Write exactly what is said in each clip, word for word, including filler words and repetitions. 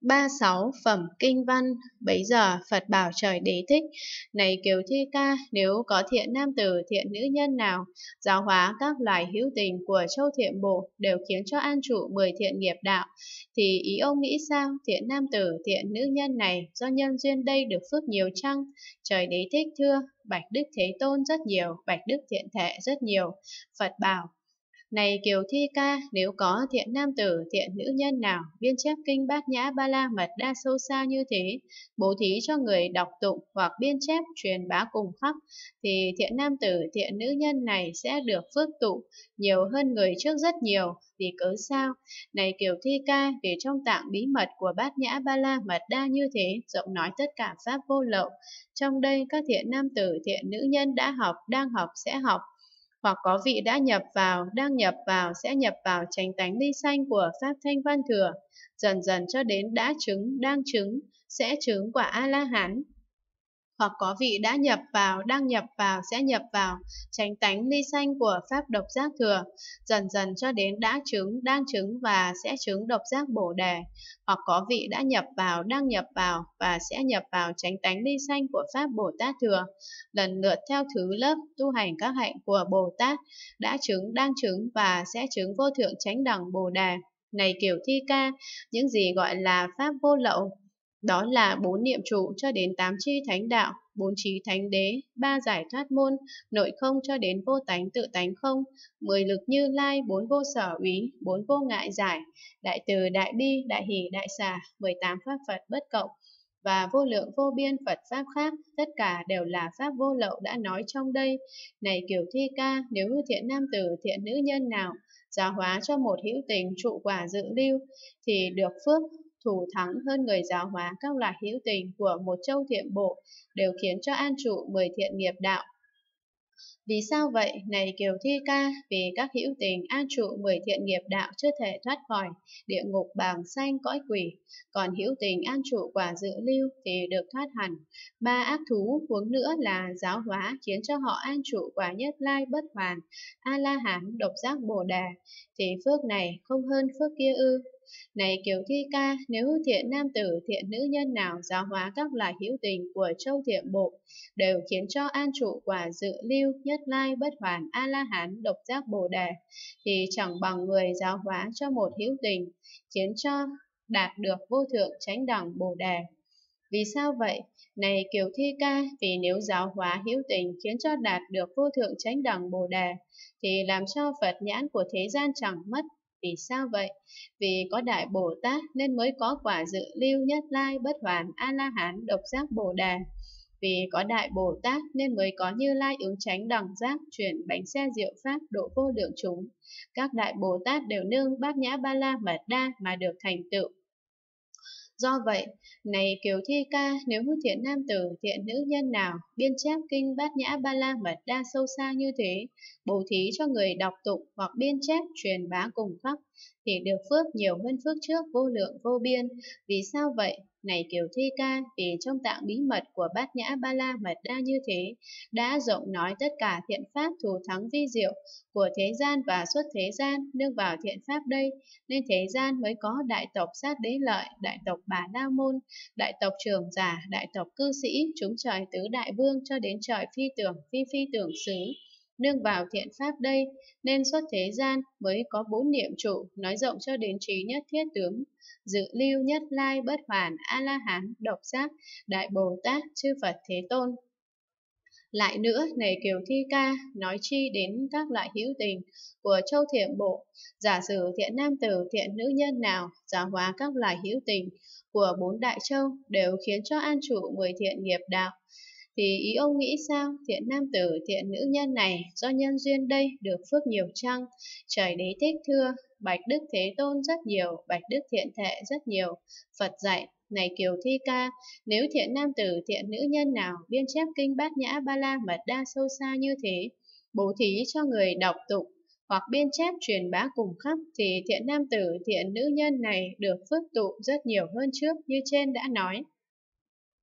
Ba sáu phẩm kinh văn. Bấy giờ Phật bảo trời Đế thích: này Kiều Thi Ca, nếu có thiện nam tử thiện nữ nhân nào giáo hóa các loài hữu tình của châu Thiện Bộ, đều khiến cho an trụ mười thiện nghiệp đạo, thì ý ông nghĩ sao? Thiện nam tử thiện nữ nhân này do nhân duyên đây được phước nhiều chăng? Trời Đế thích thưa: bạch Đức Thế Tôn rất nhiều, bạch Đức Thiện Thệ rất nhiều. Phật bảo: này Kiều Thi Ca, nếu có thiện nam tử, thiện nữ nhân nào biên chép kinh Bát Nhã Ba La Mật Đa sâu xa như thế, bố thí cho người đọc tụng hoặc biên chép truyền bá cùng khắp, thì thiện nam tử, thiện nữ nhân này sẽ được phước tụ nhiều hơn người trước rất nhiều. Vì cớ sao? Này Kiều Thi Ca, vì trong tạng bí mật của Bát Nhã Ba La Mật Đa như thế, rộng nói tất cả pháp vô lậu. Trong đây các thiện nam tử, thiện nữ nhân đã học, đang học, sẽ học, hoặc có vị đã nhập vào, đang nhập vào, sẽ nhập vào chánh tánh ly sanh của Pháp Thanh Văn Thừa, dần dần cho đến đã chứng, đang chứng, sẽ chứng quả A-la-hán. Hoặc có vị đã nhập vào, đang nhập vào, sẽ nhập vào chánh tánh ly sanh của Pháp Độc Giác Thừa, dần dần cho đến đã chứng, đang chứng và sẽ chứng Độc Giác Bồ Đề. Hoặc có vị đã nhập vào, đang nhập vào và sẽ nhập vào chánh tánh ly sanh của Pháp Bồ Tát Thừa, lần lượt theo thứ lớp tu hành các hạnh của Bồ Tát, đã chứng, đang chứng và sẽ chứng vô thượng chánh đẳng Bồ Đề. Này Kiều Thi Ca, những gì gọi là Pháp vô lậu? Đó là bốn niệm trụ cho đến tám chi thánh đạo, bốn trí thánh đế, ba giải thoát môn, nội không cho đến vô tánh tự tánh không, mười lực Như Lai, bốn vô sở úy, bốn vô ngại giải, đại từ, đại bi, đại hỷ, đại xả, mười tám pháp Phật bất cộng, và vô lượng vô biên Phật Pháp khác, tất cả đều là Pháp vô lậu đã nói trong đây. Này Kiều Thi Ca, nếu thiện nam tử, thiện nữ nhân nào giáo hóa cho một hữu tình trụ quả dự lưu, thì được phước thủ thắng hơn người giáo hóa các loài hữu tình của một châu Thiện Bộ, đều khiến cho an trụ mười thiện nghiệp đạo. Vì sao vậy? Này Kiều Thi Ca, vì các hữu tình an trụ mười thiện nghiệp đạo chưa thể thoát khỏi địa ngục bàng sanh cõi quỷ, còn hữu tình an trụ quả dự lưu thì được thoát hẳn ba ác thú. Huống nữa là giáo hóa khiến cho họ an trụ quả Nhất Lai Bất Hoàn, A La Hán, Độc Giác Bồ Đề, thì phước này không hơn phước kia ư? Này Kiều Thi Ca, nếu thiện nam tử, thiện nữ nhân nào giáo hóa các loài hữu tình của châu Thiện Bộ, đều khiến cho an trụ quả dự lưu, Nhất Lai Bất Hoàn, A La Hán, Độc Giác Bồ Đề, thì chẳng bằng người giáo hóa cho một hữu tình khiến cho đạt được vô thượng chánh đẳng Bồ Đề. Vì sao vậy? Này Kiều Thi Ca, vì nếu giáo hóa hữu tình khiến cho đạt được vô thượng chánh đẳng Bồ Đề, thì làm cho Phật nhãn của thế gian chẳng mất. Vì sao vậy? Vì có Đại Bồ Tát nên mới có quả dự lưu, Nhất Lai Bất Hoàn, A La Hán, Độc Giác Bồ Đề. Vì có Đại Bồ Tát nên mới có Như Lai ứng chánh đẳng giác, chuyển bánh xe diệu pháp độ vô lượng chúng. Các Đại Bồ Tát đều nương Bát Nhã Ba La Mật Đa mà được thành tựu. Do vậy, này Kiều Thi Ca, nếu thiện nam tử, thiện nữ nhân nào biên chép kinh Bát Nhã Ba La Mật Đa sâu xa như thế, bố thí cho người đọc tụng hoặc biên chép truyền bá cùng khắp, thì được phước nhiều hơn phước trước vô lượng vô biên. Vì sao vậy? Này Kiều Thi Ca, vì trong tạng bí mật của Bát Nhã Ba La Mật Đa như thế, đã rộng nói tất cả thiện pháp thù thắng vi diệu của thế gian và xuất thế gian, nương vào thiện pháp đây, nên thế gian mới có đại tộc Sát Đế Lợi, đại tộc Bà La Môn, đại tộc Trường Giả, đại tộc Cư Sĩ, chúng trời tứ đại vương cho đến trời phi tưởng, phi phi tưởng xứ. Nương vào thiện pháp đây, nên xuất thế gian mới có bốn niệm trụ, nói rộng cho đến trí nhất thiết tướng, dự lưu, Nhất Lai Bất Hoàn, A La Hán, Độc Giác, Đại Bồ Tát, chư Phật Thế Tôn. Lại nữa, này Kiều Thi Ca, nói chi đến các loại hữu tình của châu Thiện Bộ, giả sử thiện nam tử, thiện nữ nhân nào giáo hóa các loài hữu tình của bốn đại châu, đều khiến cho an trụ mười thiện nghiệp đạo, thì ý ông nghĩ sao? Thiện nam tử, thiện nữ nhân này do nhân duyên đây được phước nhiều chăng? Trời Đế thích thưa: bạch Đức Thế Tôn rất nhiều, bạch Đức Thiện Thệ rất nhiều. Phật dạy: này Kiều Thi Ca, nếu thiện nam tử, thiện nữ nhân nào biên chép kinh Bát Nhã Ba La Mật Đa sâu xa như thế, bố thí cho người đọc tụng hoặc biên chép truyền bá cùng khắp, thì thiện nam tử, thiện nữ nhân này được phước tụ rất nhiều hơn trước như trên đã nói.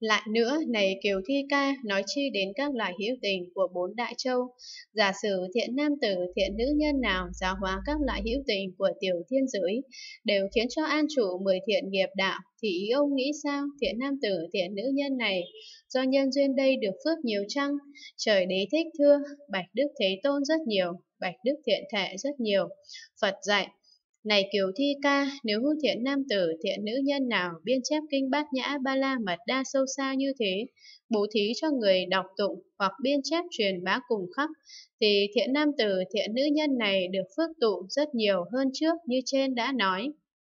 Lại nữa, này Kiều Thi Ca, nói chi đến các loài hữu tình của bốn đại châu. Giả sử thiện nam tử, thiện nữ nhân nào giáo hóa các loại hữu tình của tiểu thiên giới, đều khiến cho an trụ mười thiện nghiệp đạo, thì ý ông nghĩ sao? Thiện nam tử, thiện nữ nhân này, do nhân duyên đây được phước nhiều chăng? Trời đế thích thưa, bạch Đức Thế Tôn rất nhiều, bạch Đức Thiện Thệ rất nhiều. Phật dạy, này Kiều Thi Ca, nếu hư thiện nam tử, thiện nữ nhân nào biên chép kinh Bát Nhã Ba La Mật Đa sâu xa như thế, bố thí cho người đọc tụng hoặc biên chép truyền bá cùng khắp, thì thiện nam tử, thiện nữ nhân này được phước tụ rất nhiều hơn trước như trên đã nói.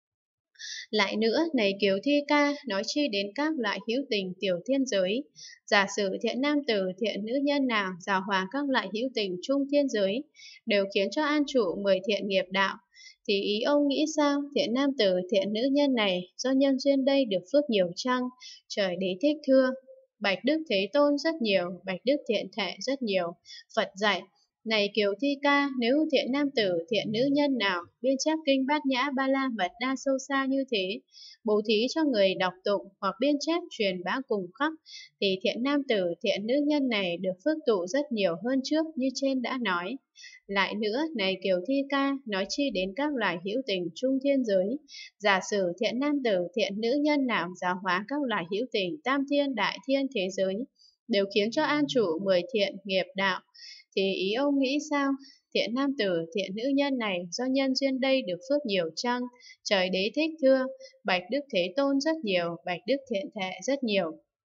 Lại nữa, này Kiều Thi Ca, nói chi đến các loại hữu tình tiểu thiên giới. Giả sử thiện nam tử, thiện nữ nhân nào giáo hóa các loại hữu tình trung thiên giới, đều khiến cho an trụ mười thiện nghiệp đạo, thì ý ông nghĩ sao? Thiện nam tử, thiện nữ nhân này, do nhân duyên đây được phước nhiều chăng? Trời đế thích thưa, bạch Đức Thế Tôn rất nhiều, bạch Đức Thiện Thệ rất nhiều. Phật dạy, này Kiều Thi Ca, nếu thiện nam tử, thiện nữ nhân nào biên chép kinh Bát Nhã Ba La Mật Đa sâu xa như thế, bố thí cho người đọc tụng hoặc biên chép truyền bá cùng khắp, thì thiện nam tử, thiện nữ nhân này được phước tụ rất nhiều hơn trước như trên đã nói. Lại nữa, này Kiều Thi Ca, nói chi đến các loài hữu tình trung thiên giới. Giả sử thiện nam tử, thiện nữ nhân nào giáo hóa các loài hữu tình tam thiên đại thiên thế giới, đều khiến cho an trụ mười thiện nghiệp đạo, thì ý ông nghĩ sao? Thiện nam tử, thiện nữ nhân này, do nhân duyên đây được phước nhiều chăng? Trời đế thích thưa, bạch Đức Thế Tôn rất nhiều, bạch Đức Thiện Thệ rất nhiều.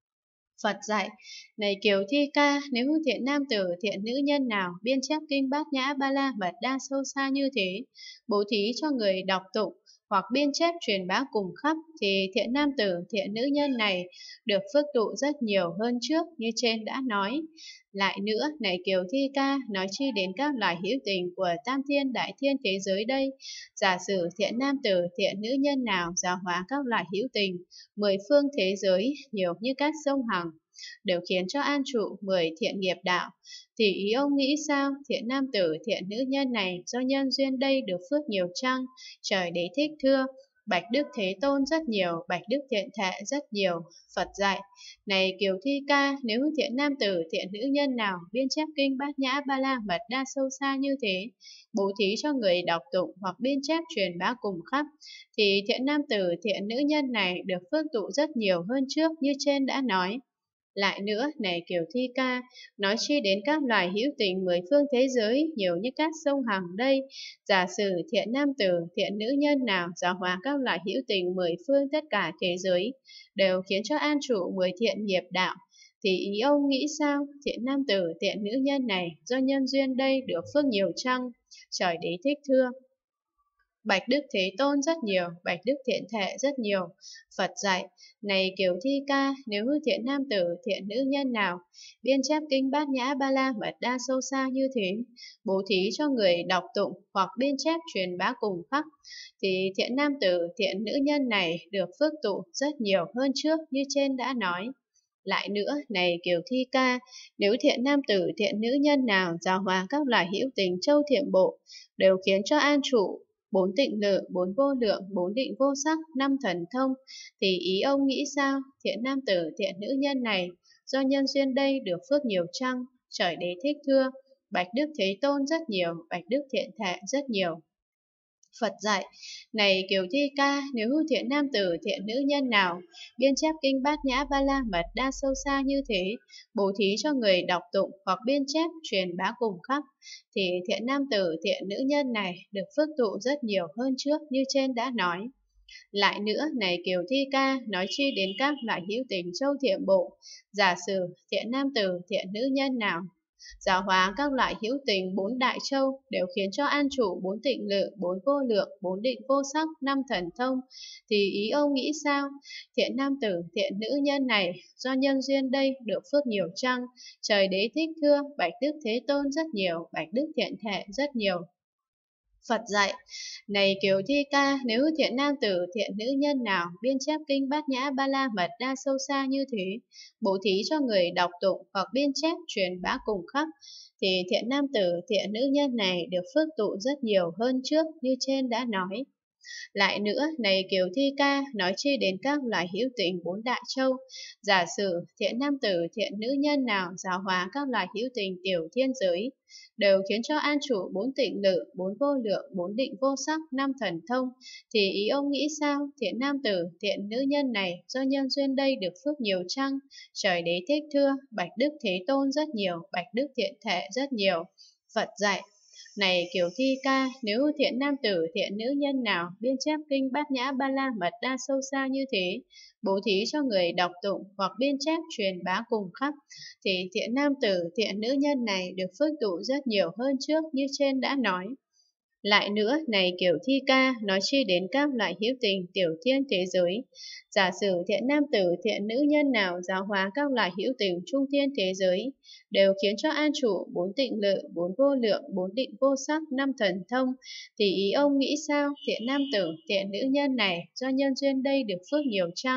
Phật dạy, này Kiều Thi Ca, nếu thiện nam tử, thiện nữ nhân nào biên chép kinh Bát Nhã Ba La Mật Đa sâu xa như thế, bố thí cho người đọc tụng hoặc biên chép truyền bá cùng khắp, thì thiện nam tử, thiện nữ nhân này được phước tụ rất nhiều hơn trước như trên đã nói. Lại nữa, này Kiều Thi Ca, nói chi đến các loài hữu tình của tam thiên đại thiên thế giới đây. Giả sử thiện nam tử, thiện nữ nhân nào giáo hóa các loài hữu tình mười phương thế giới nhiều như các sông hằng, đều khiến cho an trụ mười thiện nghiệp đạo, thì ý ông nghĩ sao? Thiện nam tử, thiện nữ nhân này, do nhân duyên đây được phước nhiều chăng? Trời đế thích thưa, bạch Đức Thế Tôn rất nhiều, bạch Đức Thiện Thệ rất nhiều. Phật dạy, này Kiều Thi Ca, nếu thiện nam tử, thiện nữ nhân nào biên chép kinh Bát Nhã Ba La Mật Đa sâu xa như thế, bố thí cho người đọc tụng hoặc biên chép truyền bá cùng khắp, thì thiện nam tử, thiện nữ nhân này được phước tụ rất nhiều hơn trước như trên đã nói. Lại nữa, này Kiều Thi Ca, nói chi đến các loài hữu tình mười phương thế giới nhiều như các sông hằng đây. Giả sử thiện nam tử, thiện nữ nhân nào giáo hóa các loài hữu tình mười phương tất cả thế giới, đều khiến cho an trụ mười thiện nghiệp đạo, thì ý ông nghĩ sao? Thiện nam tử, thiện nữ nhân này, do nhân duyên đây được phước nhiều chăng? Trời đế thích thưa, bạch Đức Thế Tôn rất nhiều, bạch Đức Thiện Thệ rất nhiều. Phật dạy, này Kiều Thi Ca, nếu thiện nam tử, thiện nữ nhân nào biên chép kinh Bát Nhã Ba La Mật Đa sâu xa như thế, bố thí cho người đọc tụng hoặc biên chép truyền bá cùng khắp, thì thiện nam tử, thiện nữ nhân này được phước tụ rất nhiều hơn trước như trên đã nói. Lại nữa, này Kiều Thi Ca, nếu thiện nam tử, thiện nữ nhân nào giáo hóa các loài hữu tình châu thiện bộ, đều khiến cho an trụ bốn tịnh lự, bốn vô lượng, bốn định vô sắc, năm thần thông, thì ý ông nghĩ sao? Thiện nam tử, thiện nữ nhân này, do nhân duyên đây được phước nhiều chăng? Trời đế thích thưa, bạch Đức Thế Tôn rất nhiều, bạch Đức Thiện Thệ rất nhiều. Phật dạy, này Kiều Thi Ca, nếu thiện nam tử, thiện nữ nhân nào biên chép kinh Bát Nhã Ba La Mật Đa sâu xa như thế, bố thí cho người đọc tụng hoặc biên chép truyền bá cùng khắp, thì thiện nam tử, thiện nữ nhân này được phước tụ rất nhiều hơn trước như trên đã nói. Lại nữa, này Kiều Thi Ca, nói chi đến các loại hữu tình châu thiện bộ. Giả sử thiện nam tử, thiện nữ nhân nào giáo hóa các loại hữu tình bốn đại châu, đều khiến cho an trụ bốn tịnh lự, bốn vô lượng, bốn định vô sắc, năm thần thông, thì ý ông nghĩ sao? Thiện nam tử, thiện nữ nhân này, do nhân duyên đây được phước nhiều chăng? Trời đế thích thưa, bạch Đức Thế Tôn rất nhiều, bạch Đức Thiện Thệ rất nhiều. Phật dạy, này Kiều Thi Ca, nếu thiện nam tử, thiện nữ nhân nào biên chép kinh Bát Nhã Ba La Mật Đa sâu xa như thế, bố thí cho người đọc tụng hoặc biên chép truyền bá cùng khắp, thì thiện nam tử, thiện nữ nhân này được phước tụ rất nhiều hơn trước như trên đã nói. Lại nữa, này Kiều Thi Ca, nói chi đến các loài hữu tình bốn đại châu. Giả sử thiện nam tử, thiện nữ nhân nào giáo hóa các loài hữu tình tiểu thiên giới, đều khiến cho an trụ bốn tịnh lự, bốn vô lượng, bốn định vô sắc, năm thần thông, thì ý ông nghĩ sao? Thiện nam tử, thiện nữ nhân này do nhân duyên đây được phước nhiều chăng? Trời Đế thích thưa, Bạch Đức Thế Tôn rất nhiều, Bạch Đức Thiện Thệ rất nhiều. Phật dạy: này Kiều Thi Ca, nếu thiện nam tử, thiện nữ nhân nào biên chép kinh Bát Nhã Ba La Mật Đa sâu xa như thế, bố thí cho người đọc tụng hoặc biên chép truyền bá cùng khắp, thì thiện nam tử, thiện nữ nhân này được phước tụ rất nhiều hơn trước như trên đã nói. Lại nữa, này Kiều Thi Ca, nói chi đến các loại hữu tình tiểu thiên thế giới. Giả sử thiện nam tử, thiện nữ nhân nào giáo hóa các loại hữu tình trung thiên thế giới, đều khiến cho an trụ bốn tịnh lự, bốn vô lượng, bốn định vô sắc, năm thần thông, thì ý ông nghĩ sao? Thiện nam tử, thiện nữ nhân này do nhân duyên đây được phước nhiều chăng?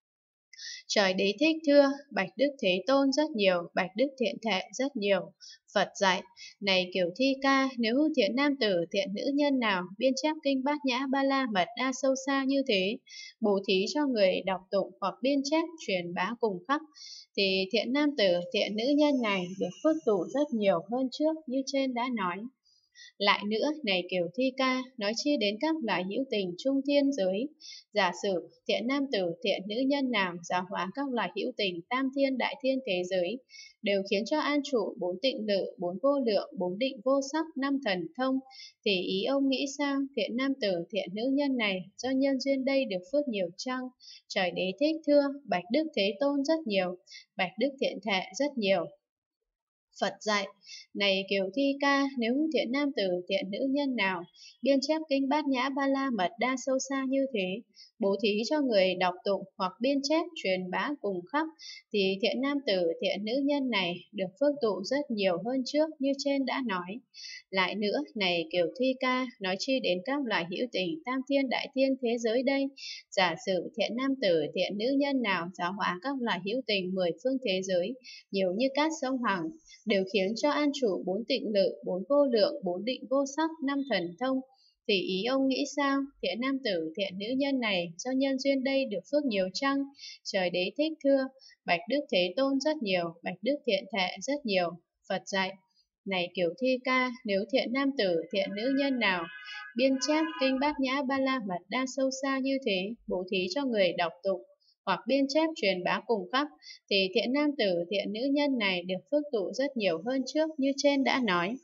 Trời Đế thích thưa, Bạch Đức Thế Tôn rất nhiều, Bạch Đức Thiện Thệ rất nhiều. Phật dạy: này Kiều Thi Ca, nếu thiện nam tử, thiện nữ nhân nào biên chép kinh Bát Nhã Ba La Mật Đa sâu xa như thế, bố thí cho người đọc tụng hoặc biên chép truyền bá cùng khắp, thì thiện nam tử, thiện nữ nhân này được phước tụ rất nhiều hơn trước như trên đã nói. Lại nữa, này Kiều Thi Ca, nói chi đến các loại hữu tình trung thiên giới. Giả sử thiện nam tử, thiện nữ nhân nào giáo hóa các loại hữu tình tam thiên đại thiên thế giới, đều khiến cho an trụ bốn tịnh lự, bốn vô lượng, bốn định vô sắc, năm thần thông, thì ý ông nghĩ sao? Thiện nam tử, thiện nữ nhân này do nhân duyên đây được phước nhiều chăng? Trời Đế thích thưa, Bạch Đức Thế Tôn rất nhiều, Bạch Đức Thiện Thệ rất nhiều. Phật dạy: này Kiều Thi Ca, nếu thiện nam tử, thiện nữ nhân nào biên chép kinh Bát Nhã Ba La Mật Đa sâu xa như thế, bố thí cho người đọc tụng hoặc biên chép truyền bá cùng khắp, thì thiện nam tử, thiện nữ nhân này được phước tụ rất nhiều hơn trước như trên đã nói. Lại nữa, này Kiều Thi Ca, nói chi đến các loại hữu tình tam thiên đại thiên thế giới đây. Giả sử thiện nam tử, thiện nữ nhân nào giáo hóa các loại hữu tình mười phương thế giới, nhiều như cát sông Hằng, đều khiến cho an trụ bốn tịnh lự, bốn vô lượng, bốn định vô sắc, năm thần thông, thì ý ông nghĩ sao? Thiện nam tử, thiện nữ nhân này do nhân duyên đây được phước nhiều chăng? Trời Đế thích thưa, Bạch Đức Thế Tôn rất nhiều, Bạch Đức Thiện Thệ rất nhiều. Phật dạy: này Kiều Thi Ca, nếu thiện nam tử, thiện nữ nhân nào biên chép kinh Bát Nhã Ba La Mật Đa sâu xa như thế, bố thí cho người đọc tụng hoặc biên chép truyền bá cùng khắp, thì thiện nam tử, thiện nữ nhân này được phước tụ rất nhiều hơn trước như trên đã nói.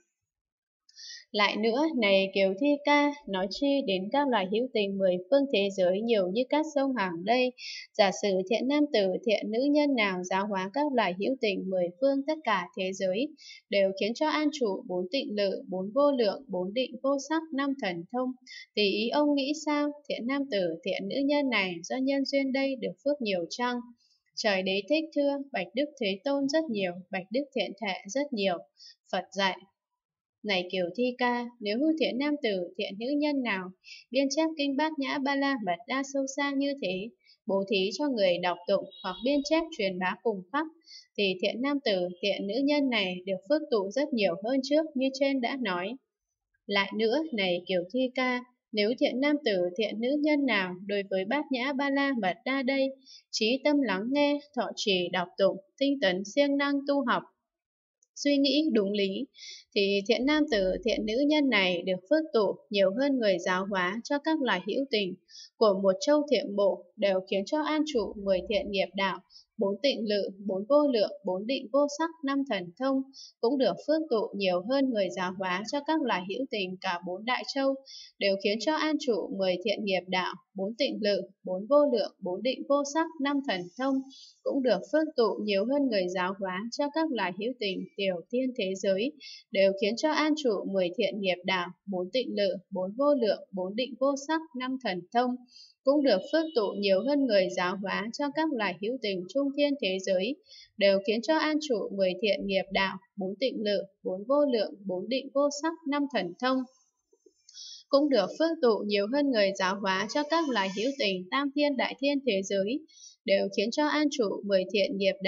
Lại nữa, này Kiều Thi Ca, nói chi đến các loài hữu tình mười phương thế giới nhiều như các sông Hằng đây. Giả sử thiện nam tử, thiện nữ nhân nào giáo hóa các loài hữu tình mười phương tất cả thế giới, đều khiến cho an trụ bốn tịnh lự, bốn vô lượng, bốn định vô sắc, năm thần thông, thì ý ông nghĩ sao? Thiện nam tử, thiện nữ nhân này do nhân duyên đây được phước nhiều chăng? Trời Đế thích thưa, Bạch Đức Thế Tôn rất nhiều, Bạch Đức Thiện Thệ rất nhiều. Phật dạy: này Kiều Thi Ca, nếu thiện nam tử, thiện nữ nhân nào biên chép kinh Bát Nhã Ba La Mật Đa sâu xa như thế, bố thí cho người đọc tụng hoặc biên chép truyền bá cùng khắp, thì thiện nam tử, thiện nữ nhân này được phước tụ rất nhiều hơn trước như trên đã nói. Lại nữa, này Kiều Thi Ca, nếu thiện nam tử, thiện nữ nhân nào đối với Bát Nhã Ba La Mật Đa đây, trí tâm lắng nghe, thọ trì đọc tụng, tinh tấn siêng năng tu học, suy nghĩ đúng lý, thì thiện nam tử, thiện nữ nhân này được phước tụ nhiều hơn người giáo hóa cho các loài hữu tình của một châu thiện bộ, đều khiến cho an trụ mười thiện nghiệp đạo, bốn tịnh lự, bốn vô lượng, bốn định vô sắc, năm thần thông, cũng được phước tụ nhiều hơn người giáo hóa cho các loài hữu tình cả bốn đại châu, đều khiến cho an trụ mười thiện nghiệp đạo, bốn tịnh lự, bốn vô lượng, bốn định vô sắc, năm thần thông, cũng được phước tụ nhiều hơn người giáo hóa cho các loài hữu tình tiểu thiên thế giới, đều khiến cho an trụ mười thiện nghiệp đạo, bốn tịnh lự, bốn vô lượng, bốn định vô sắc, năm thần thông, cũng được phước tụ nhiều hơn người giáo hóa cho các loài hữu tình trung thiên thế giới, đều khiến cho an trụ mười thiện nghiệp đạo, bốn tịnh lự, bốn vô lượng, bốn định vô sắc, năm thần thông, cũng được phước tụ nhiều hơn người giáo hóa cho các loài hữu tình tam thiên đại thiên thế giới, đều khiến cho an trụ mười thiện nghiệp đạo,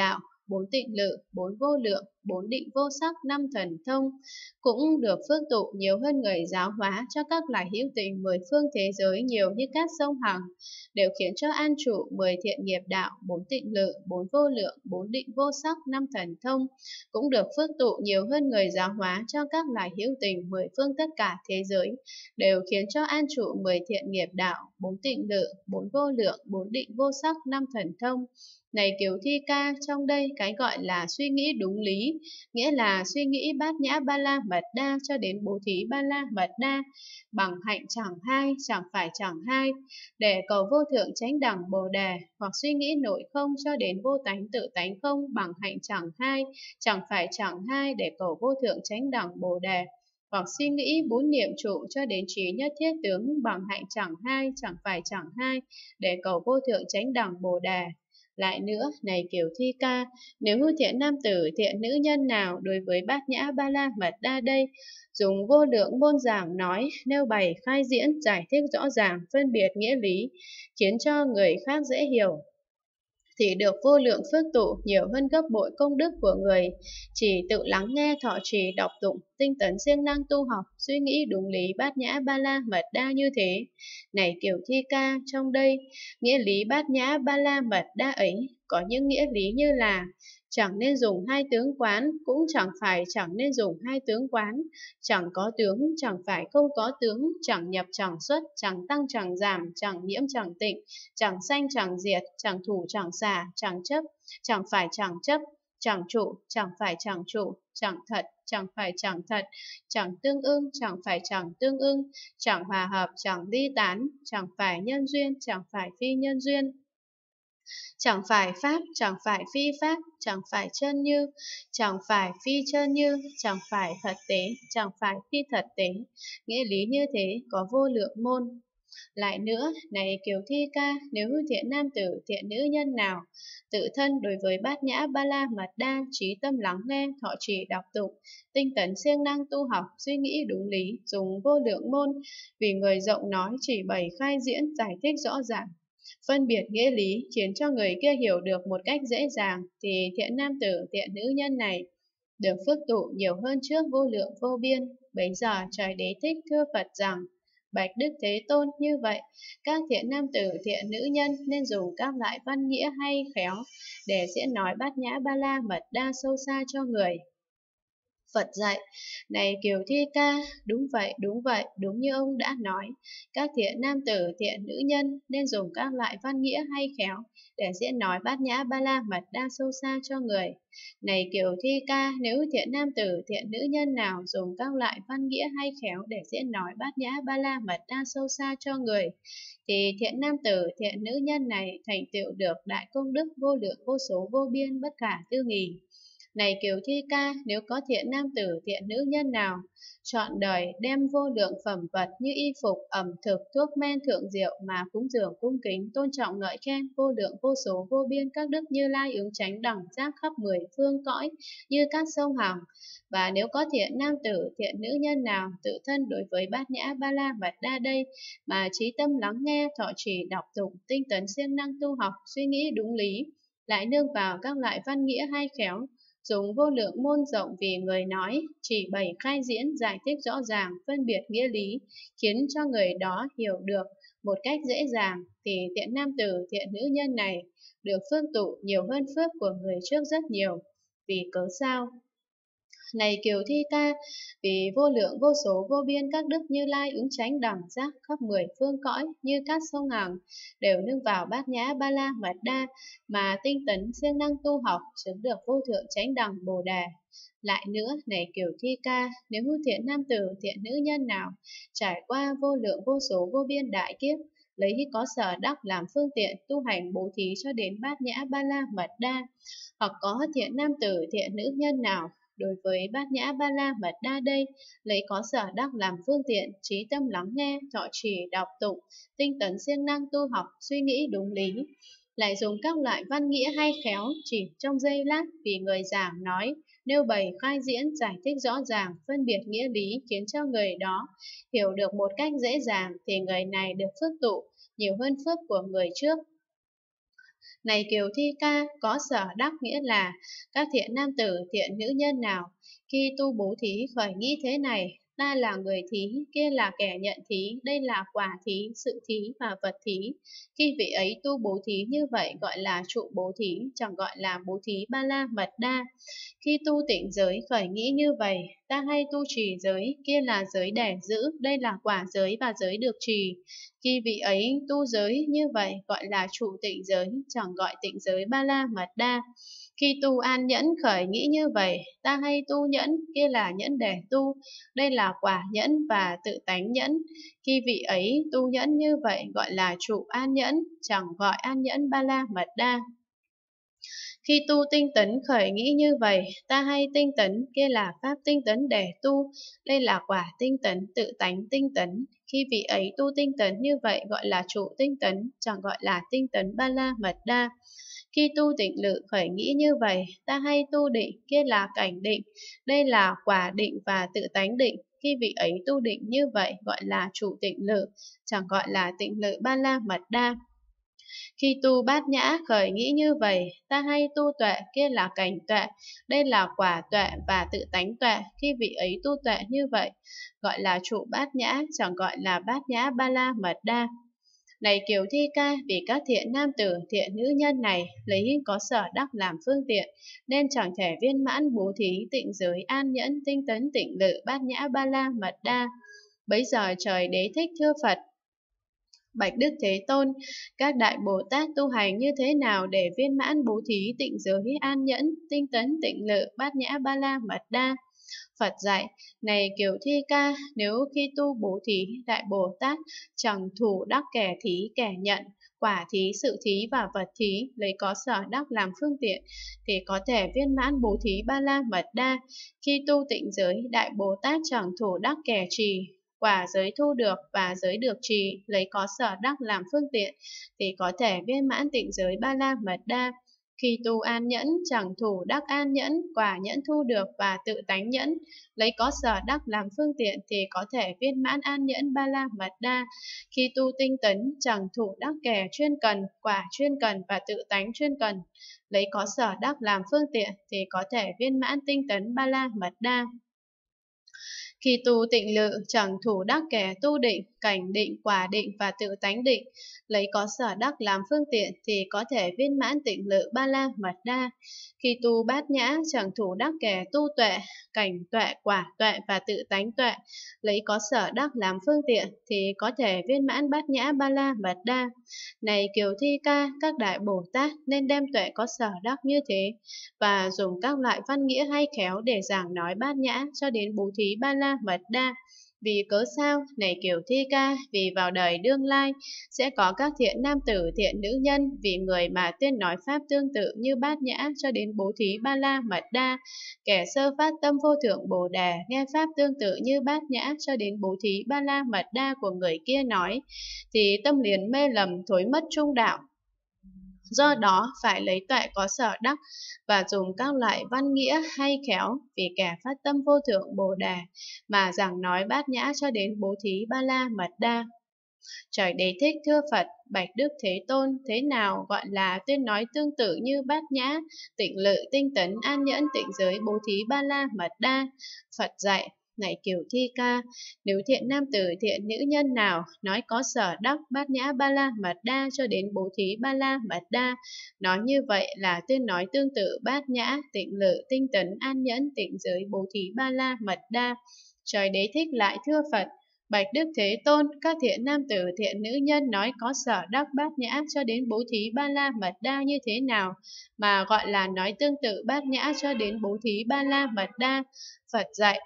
bốn tịnh lự, bốn vô lượng, bốn định vô sắc, năm thần thông, cũng được phước tụ nhiều hơn người giáo hóa cho các loài hữu tình mười phương thế giới nhiều như các sông Hằng, đều khiến cho an trụ mười thiện nghiệp đạo, bốn tịnh lự, bốn vô lượng, bốn định vô sắc, năm thần thông, cũng được phước tụ nhiều hơn người giáo hóa cho các loài hữu tình mười phương tất cả thế giới, đều khiến cho an trụ mười thiện nghiệp đạo, bốn tịnh lự, bốn vô lượng, bốn định vô sắc, năm thần thông. Này Kiều Thi Ca, trong đây cái gọi là suy nghĩ đúng lý, nghĩa là suy nghĩ bát nhã ba la mật đa cho đến bố thí ba la mật đa, bằng hạnh chẳng hai, chẳng phải chẳng hai, để cầu vô thượng chánh đẳng bồ đề, hoặc suy nghĩ nội không cho đến vô tánh tự tánh không, bằng hạnh chẳng hai, chẳng phải chẳng hai, để cầu vô thượng chánh đẳng bồ đề, hoặc suy nghĩ bốn niệm trụ cho đến trí nhất thiết tướng, bằng hạnh chẳng hai, chẳng phải chẳng hai, để cầu vô thượng chánh đẳng bồ đề. Lại nữa, này Kiều Thi Ca, nếu hư thiện nam tử, thiện nữ nhân nào đối với bát nhã ba la mật đa đây, dùng vô lượng môn giảng nói, nêu bày, khai diễn, giải thích rõ ràng, phân biệt nghĩa lý, khiến cho người khác dễ hiểu, thì được vô lượng phước tụ nhiều hơn gấp bội công đức của người chỉ tự lắng nghe, thọ trì, đọc tụng, tinh tấn siêng năng tu học, suy nghĩ đúng lý bát nhã ba la mật đa như thế. Này Kiều Thi Ca, trong đây nghĩa lý bát nhã ba la mật đa ấy có những nghĩa lý như là chẳng nên dùng hai tướng quán, cũng chẳng phải chẳng nên dùng hai tướng quán, chẳng có tướng, chẳng phải không có tướng, chẳng nhập chẳng xuất, chẳng tăng chẳng giảm, chẳng nhiễm chẳng tịnh, chẳng sanh chẳng diệt, chẳng thủ chẳng xả, chẳng chấp, chẳng phải chẳng chấp, chẳng trụ, chẳng phải chẳng trụ, chẳng thật, chẳng phải chẳng thật, chẳng tương ưng, chẳng phải chẳng tương ưng, chẳng hòa hợp, chẳng ly tán, chẳng phải nhân duyên, chẳng phải phi nhân duyên, chẳng phải pháp, chẳng phải phi pháp, chẳng phải chân như, chẳng phải phi chân như, chẳng phải thật tế, chẳng phải phi thật tế. Nghĩa lý như thế có vô lượng môn. Lại nữa, này Kiều Thi Ca, nếu hư thiện nam tử, thiện nữ nhân nào tự thân đối với bát nhã ba la mật đa, trí tâm lắng nghe, thọ trì đọc tụng, tinh tấn siêng năng tu học, suy nghĩ đúng lý, dùng vô lượng môn, vì người rộng nói, chỉ bày khai diễn, giải thích rõ ràng, phân biệt nghĩa lý, khiến cho người kia hiểu được một cách dễ dàng, thì thiện nam tử, thiện nữ nhân này được phước tụ nhiều hơn trước vô lượng vô biên. Bấy giờ trời Đế Thích thưa Phật rằng: Bạch Đức Thế Tôn, như vậy các thiện nam tử, thiện nữ nhân nên dùng các loại văn nghĩa hay khéo để diễn nói bát nhã ba la mật đa sâu xa cho người. Phật dạy: Này Kiều Thi Ca, đúng vậy, đúng vậy, đúng như ông đã nói, các thiện nam tử, thiện nữ nhân nên dùng các loại văn nghĩa hay khéo để diễn nói bát nhã ba la mật đa sâu xa cho người. Này Kiều Thi Ca, nếu thiện nam tử, thiện nữ nhân nào dùng các loại văn nghĩa hay khéo để diễn nói bát nhã ba la mật đa sâu xa cho người, thì thiện nam tử, thiện nữ nhân này thành tựu được đại công đức vô lượng vô số vô biên bất khả tư nghì. Này Kiều Thi Ca, nếu có thiện nam tử, thiện nữ nhân nào trọn đời đem vô lượng phẩm vật như y phục, ẩm thực, thuốc men thượng diệu mà cúng dường cung kính, tôn trọng ngợi khen vô lượng vô số vô biên các đức Như Lai ứng chánh đẳng giác khắp mười phương cõi như các sông Hằng, và nếu có thiện nam tử, thiện nữ nhân nào tự thân đối với bát nhã ba la mật đa đây mà trí tâm lắng nghe, thọ trì đọc tụng, tinh tấn siêng năng tu học, suy nghĩ đúng lý, lại nương vào các loại văn nghĩa hay khéo, dùng vô lượng môn rộng vì người nói, chỉ bày khai diễn, giải thích rõ ràng, phân biệt nghĩa lý, khiến cho người đó hiểu được một cách dễ dàng, thì thiện nam tử, thiện nữ nhân này được phước tụ nhiều hơn phước của người trước rất nhiều. Vì cớ sao? Này Kiều Thi Ca, vì vô lượng vô số vô biên các đức Như Lai ứng chánh đẳng giác khắp mười phương cõi như các sông Hằng đều nương vào bát nhã ba la mật đa mà tinh tấn siêng năng tu học, chứng được vô thượng chánh đẳng bồ đề. Lại nữa, này Kiều Thi Ca, nếu hư thiện nam tử, thiện nữ nhân nào trải qua vô lượng vô số vô biên đại kiếp, lấy có sở đắc làm phương tiện tu hành bố thí cho đến bát nhã ba la mật đa, hoặc có thiện nam tử, thiện nữ nhân nào đối với bát nhã ba la mật đa đây lấy có sở đắc làm phương tiện, trí tâm lắng nghe, thọ trì đọc tụng, tinh tấn siêng năng tu học, suy nghĩ đúng lý, lại dùng các loại văn nghĩa hay khéo chỉ trong giây lát vì người giảng nói, nêu bày khai diễn, giải thích rõ ràng, phân biệt nghĩa lý, khiến cho người đó hiểu được một cách dễ dàng, thì người này được phước tụ nhiều hơn phước của người trước. Này Kiều Thi Ca, có sở đắc nghĩa là các thiện nam tử, thiện nữ nhân nào khi tu bố thí khởi nghĩ thế này: ta là người thí, kia là kẻ nhận thí, đây là quả thí, sự thí và vật thí. Khi vị ấy tu bố thí như vậy gọi là trụ bố thí, chẳng gọi là bố thí ba la mật đa. Khi tu tịnh giới khởi nghĩ như vậy: ta hay tu trì giới, kia là giới đẻ giữ, đây là quả giới và giới được trì. Khi vị ấy tu giới như vậy gọi là trụ tịnh giới, chẳng gọi tịnh giới ba la mật đa. Khi tu an nhẫn khởi nghĩ như vậy: ta hay tu nhẫn, kia là nhẫn để tu, đây là quả nhẫn và tự tánh nhẫn. Khi vị ấy tu nhẫn như vậy gọi là trụ an nhẫn, chẳng gọi an nhẫn ba la mật đa. Khi tu tinh tấn khởi nghĩ như vậy: ta hay tinh tấn, kia là pháp tinh tấn để tu, đây là quả tinh tấn, tự tánh tinh tấn. Khi vị ấy tu tinh tấn như vậy gọi là trụ tinh tấn, chẳng gọi là tinh tấn ba la mật đa. Khi tu tịnh lự khởi nghĩ như vậy: ta hay tu định, kia là cảnh định, đây là quả định và tự tánh định. Khi vị ấy tu định như vậy gọi là trụ tịnh lự, chẳng gọi là tịnh lự ba la mật đa. Khi tu bát nhã khởi nghĩ như vậy: ta hay tu tuệ, kia là cảnh tuệ, đây là quả tuệ và tự tánh tuệ. Khi vị ấy tu tuệ như vậy gọi là trụ bát nhã, chẳng gọi là bát nhã ba la mật đa. Này Kiều Thi Ca, vì các thiện nam tử, thiện nữ nhân này lấy có sở đắc làm phương tiện, nên chẳng thể viên mãn bố thí, tịnh giới, an nhẫn, tinh tấn, tịnh lự, bát nhã ba la mật đa. Bấy giờ trời Đế Thích thưa Phật: Bạch Đức Thế Tôn, các đại Bồ Tát tu hành như thế nào để viên mãn bố thí, tịnh giới, an nhẫn, tinh tấn, tịnh lự, bát nhã ba la mật đa? Phật dạy: này Kiều Thi Ca, nếu khi tu bố thí, đại Bồ Tát chẳng thủ đắc kẻ thí, kẻ nhận, quả thí, sự thí và vật thí, lấy có sở đắc làm phương tiện, thì có thể viên mãn bố thí ba la mật đa. Khi tu tịnh giới, đại Bồ Tát chẳng thủ đắc kẻ trì, quả giới thu được và giới được trì, lấy có sở đắc làm phương tiện, thì có thể viên mãn tịnh giới ba la mật đa. Khi tu an nhẫn, chẳng thủ đắc an nhẫn, quả nhẫn thu được và tự tánh nhẫn, lấy có sở đắc làm phương tiện, thì có thể viên mãn an nhẫn ba la mật đa. Khi tu tinh tấn, chẳng thủ đắc kẻ chuyên cần, quả chuyên cần và tự tánh chuyên cần, lấy có sở đắc làm phương tiện, thì có thể viên mãn tinh tấn ba la mật đa. Khi tu tịnh lự, chẳng thủ đắc kẻ tu định, cảnh định, quả định và tự tánh định, lấy có sở đắc làm phương tiện, thì có thể viên mãn tịnh lự ba la mật đa. Khi tu bát nhã, chẳng thủ đắc kẻ tu tuệ, cảnh tuệ, quả tuệ và tự tánh tuệ, lấy có sở đắc làm phương tiện, thì có thể viên mãn bát nhã ba la mật đa. Này Kiều Thi Ca, các đại Bồ Tát nên đem tuệ có sở đắc như thế, và dùng các loại văn nghĩa hay khéo để giảng nói bát nhã cho đến bố thí ba la mật đa. Vì cớ sao? Này Kiều Thi Ca, vì vào đời đương lai sẽ có các thiện nam tử, thiện nữ nhân vì người mà tuyên nói pháp tương tự như bát nhã cho đến bố thí ba la mật đa. Kẻ sơ phát tâm vô thượng Bồ Đề nghe pháp tương tự như bát nhã cho đến bố thí ba la mật đa của người kia nói, thì tâm liền mê lầm, thối mất trung đạo. Do đó phải lấy tuệ có sở đắc và dùng các loại văn nghĩa hay khéo, vì kẻ phát tâm vô thượng Bồ Đề mà giảng nói bát nhã cho đến bố thí ba la mật đa. Trời Đế Thích thưa Phật: Bạch Đức Thế Tôn, thế nào gọi là tuyên nói tương tự như bát nhã, tịnh lự, tinh tấn, an nhẫn, tịnh giới, bố thí ba la mật đa? Phật dạy: này Kiều Thi Ca, nếu thiện nam tử, thiện nữ nhân nào nói có sở đắc bát nhã ba la mật đa cho đến bố thí ba la mật đa, nói như vậy là tuyên nói tương tự bát nhã, tịnh lự, tinh tấn, an nhẫn, tịnh giới, bố thí ba la mật đa. Trời Đế Thích lại thưa Phật: Bạch Đức Thế Tôn, các thiện nam tử, thiện nữ nhân nói có sở đắc bát nhã cho đến bố thí ba la mật đa như thế nào mà gọi là nói tương tự bát nhã cho đến bố thí ba la mật đa? Phật dạy: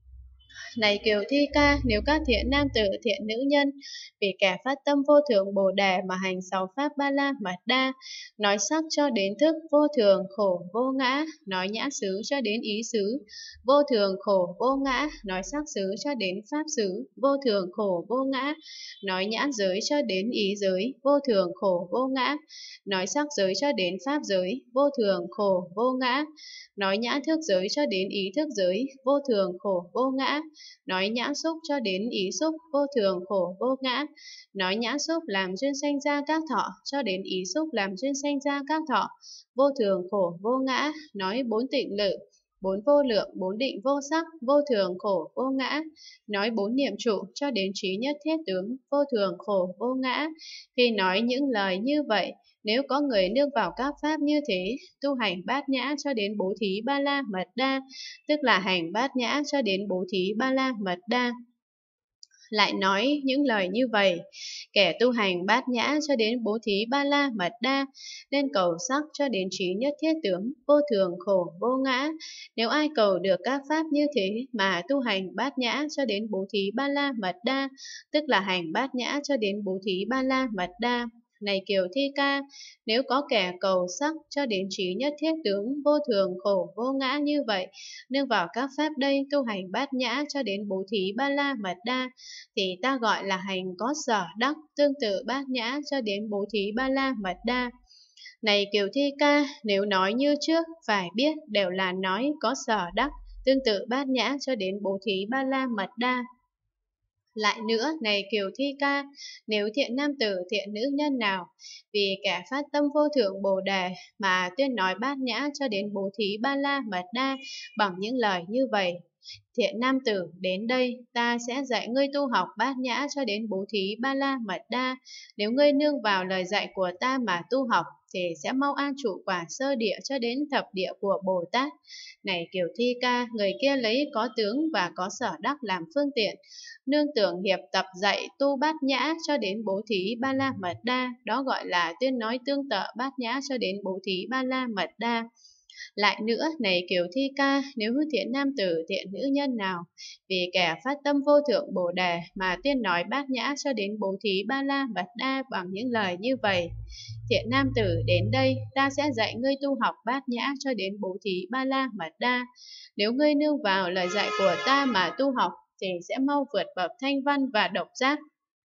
này Kiều Thi Ca, nếu các thiện nam tử, thiện nữ nhân vì kẻ phát tâm vô thượng Bồ Đề mà hành sáu pháp ba la mật đa, nói sắc cho đến thức vô thường khổ vô ngã, nói nhã xứ cho đến ý xứ vô thường khổ vô ngã, nói sắc xứ cho đến pháp xứ vô thường khổ vô ngã, nói nhãn giới cho đến ý giới vô thường khổ vô ngã, nói sắc giới cho đến pháp giới vô thường khổ vô ngã, nói nhãn thức giới cho đến ý thức giới vô thường khổ vô ngã, nói nhãn xúc cho đến ý xúc, vô thường khổ vô ngã, nói nhãn xúc làm duyên sanh ra các thọ, cho đến ý xúc làm duyên sanh ra các thọ, vô thường khổ vô ngã, nói bốn tịnh lự, bốn vô lượng, bốn định vô sắc, vô thường khổ vô ngã, nói bốn niệm trụ cho đến trí nhất thiết tướng, vô thường khổ vô ngã. Khi nói những lời như vậy, nếu có người nương vào các pháp như thế, tu hành bát nhã cho đến bố thí ba la mật đa, tức là hành bát nhã cho đến bố thí ba la mật đa, lại nói những lời như vậy, kẻ tu hành bát nhã cho đến bố thí ba la mật đa, nên cầu sắc cho đến trí nhất thiết tướng, vô thường khổ vô ngã. Nếu ai cầu được các pháp như thế mà tu hành bát nhã cho đến bố thí ba la mật đa, tức là hành bát nhã cho đến bố thí ba la mật đa. Này Kiều Thi Ca, nếu có kẻ cầu sắc cho đến trí nhất thiết tướng, vô thường khổ vô ngã như vậy, nương vào các pháp đây tu hành bát nhã cho đến bố thí ba la mật đa, thì ta gọi là hành có sở đắc, tương tự bát nhã cho đến bố thí ba la mật đa. Này Kiều Thi Ca, nếu nói như trước, phải biết đều là nói có sở đắc, tương tự bát nhã cho đến bố thí ba la mật đa. Lại nữa, này Kiều Thi Ca, nếu thiện nam tử, thiện nữ nhân nào, vì kẻ phát tâm vô thượng Bồ Đề mà tuyên nói bát nhã cho đến bố thí ba la mật đa bằng những lời như vậy, thiện nam tử, đến đây, ta sẽ dạy ngươi tu học bát nhã cho đến bố thí ba la mật đa. Nếu ngươi nương vào lời dạy của ta mà tu học, thì sẽ mau an trụ quả sơ địa cho đến thập địa của Bồ Tát. Này Kiều Thi Ca, người kia lấy có tướng và có sở đắc làm phương tiện, nương tưởng hiệp tập dạy tu bát nhã cho đến bố thí ba la mật đa, đó gọi là tuyên nói tương tự bát nhã cho đến bố thí ba la mật đa. Lại nữa, này Kiều Thi Ca, nếu thiện nam tử, thiện nữ nhân nào, vì kẻ phát tâm vô thượng Bồ Đề mà tuyên nói bát nhã cho đến bố thí ba la mật đa bằng những lời như vậy, thiện nam tử, đến đây, ta sẽ dạy ngươi tu học bát nhã cho đến bố thí ba la mật đa. Nếu ngươi nương vào lời dạy của ta mà tu học, thì sẽ mau vượt bậc thanh văn và độc giác.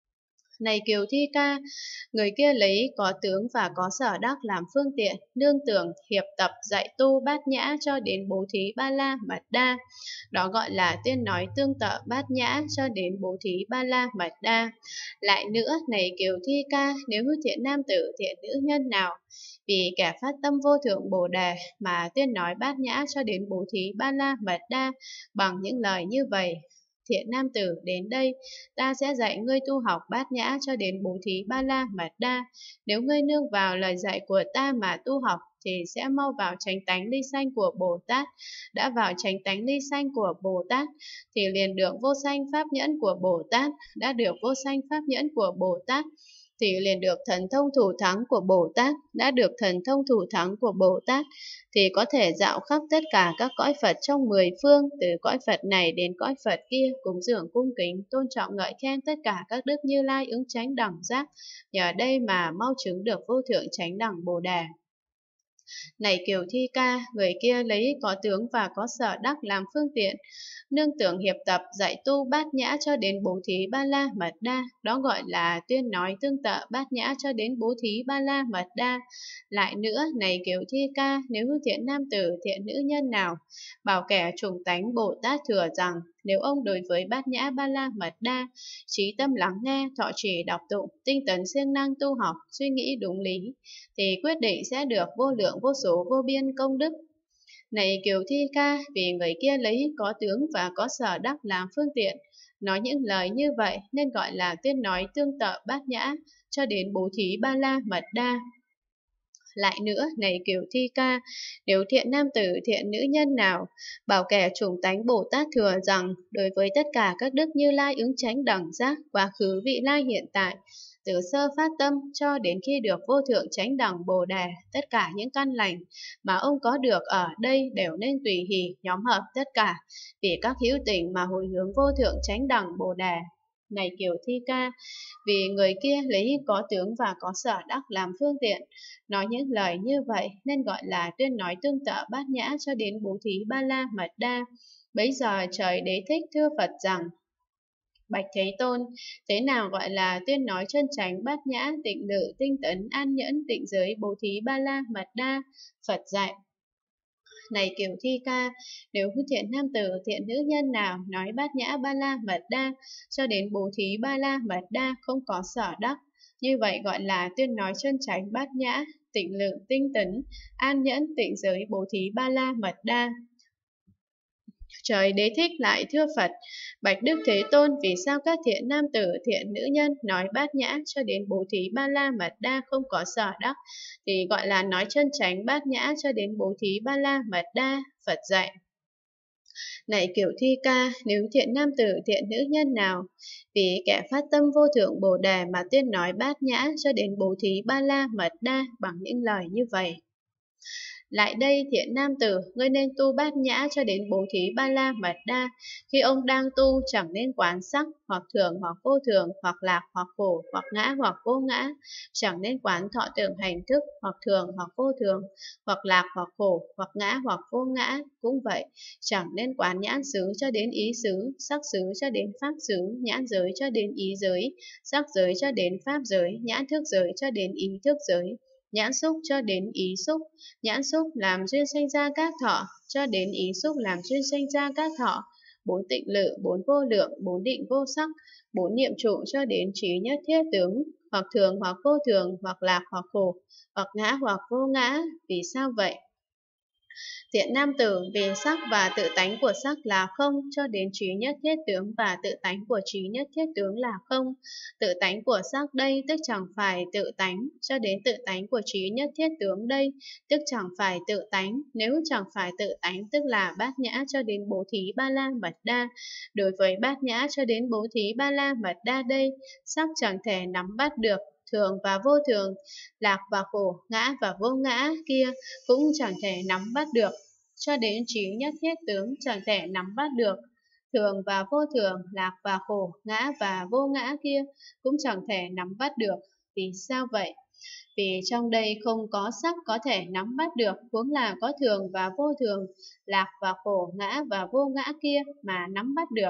Này Kiều Thi Ca, người kia lấy có tướng và có sở đắc làm phương tiện, nương tưởng hiệp tập dạy tu bát nhã cho đến bố thí ba la mật đa, đó gọi là tuyên nói tương tự bát nhã cho đến bố thí ba la mật đa. Lại nữa, này Kiều Thi Ca, nếu thiện nam tử, thiện nữ nhân nào, vì kẻ phát tâm vô thượng Bồ Đề mà tuyên nói bát nhã cho đến bố thí ba la mật đa bằng những lời như vậy, thiện nam tử, đến đây, ta sẽ dạy ngươi tu học bát nhã cho đến bố thí ba la mật đa. Nếu ngươi nương vào lời dạy của ta mà tu học, thì sẽ mau vào chánh tánh ly sanh của Bồ Tát. Đã vào chánh tánh ly sanh của Bồ Tát, thì liền được vô sanh pháp nhẫn của Bồ Tát. Đã được vô sanh pháp nhẫn của Bồ Tát, thì liền được thần thông thủ thắng của Bồ Tát. Đã được thần thông thủ thắng của Bồ Tát, thì có thể dạo khắp tất cả các cõi Phật trong mười phương, từ cõi Phật này đến cõi Phật kia, cúng dường cung kính, tôn trọng ngợi khen tất cả các đức Như Lai ứng chánh đẳng giác, nhờ đây mà mau chứng được vô thượng chánh đẳng Bồ Đề. Này Kiều Thi Ca, người kia lấy có tướng và có sở đắc làm phương tiện, nương tưởng hiệp tập dạy tu bát nhã cho đến bố thí ba la mật đa, đó gọi là tuyên nói tương tự bát nhã cho đến bố thí ba la mật đa. Lại nữa, này Kiều Thi Ca, nếu thiện nam tử, thiện nữ nhân nào, bảo kẻ chủng tánh Bồ Tát thừa rằng, nếu ông đối với bát nhã ba la mật đa, trí tâm lắng nghe, thọ trì đọc tụng, tinh tấn siêng năng tu học, suy nghĩ đúng lý, thì quyết định sẽ được vô lượng vô số vô biên công đức. Này Kiều Thi Ca, vì người kia lấy có tướng và có sở đắc làm phương tiện, nói những lời như vậy nên gọi là tuyên nói tương tự bát nhã cho đến bố thí ba la mật đa. Lại nữa, này Kiều Thi Ca, nếu thiện nam tử, thiện nữ nhân nào, bảo kẻ chủng tánh Bồ Tát thừa rằng, đối với tất cả các đức Như Lai ứng chánh đẳng giác, quá khứ vị lai hiện tại, từ sơ phát tâm cho đến khi được vô thượng chánh đẳng Bồ Đề, tất cả những căn lành mà ông có được ở đây đều nên tùy hỷ nhóm hợp tất cả, vì các hữu tình mà hồi hướng vô thượng chánh đẳng Bồ Đề. Này Kiều Thi Ca, vì người kia lấy có tướng và có sở đắc làm phương tiện, nói những lời như vậy nên gọi là tuyên nói tương tự bát nhã cho đến bố thí ba la mật đa. Bấy giờ trời Đế Thích thưa Phật rằng, bạch Thế Tôn, thế nào gọi là tuyên nói chân chánh bát nhã, tịnh lự, tinh tấn, an nhẫn, tịnh giới, bố thí ba la mật đa? Phật dạy, Này Kiều Thi Ca, nếu thiện nam tử, thiện nữ nhân nào nói bát nhã ba la mật đa cho đến bố thí ba la mật đa không có sở đắc, như vậy gọi là tuyên nói chân chánh bát nhã, tịnh lượng tinh tấn, an nhẫn tịnh giới bố thí ba la mật đa. Trời Đế Thích lại thưa Phật: Bạch Đức Thế Tôn, vì sao các thiện nam tử, thiện nữ nhân nói bát nhã cho đến bố thí ba la mật đa không có sở đắc, thì gọi là nói chân chánh bát nhã cho đến bố thí ba la mật đa? Phật dạy: Này Kiều Thi Ca, nếu thiện nam tử, thiện nữ nhân nào vì kẻ phát tâm vô thượng Bồ Đề mà tuyên nói bát nhã cho đến bố thí ba la mật đa bằng những lời như vậy: Lại đây thiện nam tử, ngươi nên tu bát nhã cho đến bố thí ba la mật đa. Khi ông đang tu chẳng nên quán sắc, hoặc thường hoặc vô thường, hoặc lạc hoặc khổ, hoặc ngã hoặc vô ngã. Chẳng nên quán thọ tưởng hành thức, hoặc thường hoặc vô thường, hoặc lạc hoặc khổ, hoặc ngã hoặc vô ngã. Cũng vậy, chẳng nên quán nhãn xứ cho đến ý xứ, sắc xứ cho đến pháp xứ, nhãn giới cho đến ý giới, sắc giới cho đến pháp giới, nhãn thức giới cho đến ý thức giới, nhãn xúc cho đến ý xúc, nhãn xúc làm duyên sanh ra các thọ, cho đến ý xúc làm duyên sanh ra các thọ, bốn tịnh lự, bốn vô lượng, bốn định vô sắc, bốn niệm trụ cho đến trí nhất thiết tướng, hoặc thường hoặc vô thường, hoặc lạc hoặc khổ, hoặc ngã hoặc vô ngã. Vì sao vậy? Thiện nam tử, vì sắc và tự tánh của sắc là không, cho đến trí nhất thiết tướng và tự tánh của trí nhất thiết tướng là không. Tự tánh của sắc đây tức chẳng phải tự tánh, cho đến tự tánh của trí nhất thiết tướng đây tức chẳng phải tự tánh. Nếu chẳng phải tự tánh tức là bát nhã cho đến bố thí ba la mật đa. Đối với bát nhã cho đến bố thí ba la mật đa đây, sắc chẳng thể nắm bắt được, thường và vô thường, lạc và khổ, ngã và vô ngã kia cũng chẳng thể nắm bắt được, cho đến trí nhất thiết tướng chẳng thể nắm bắt được, thường và vô thường, lạc và khổ, ngã và vô ngã kia cũng chẳng thể nắm bắt được. Vì sao vậy? Vì trong đây không có sắc có thể nắm bắt được, huống là có thường và vô thường, lạc và khổ, ngã và vô ngã kia mà nắm bắt được.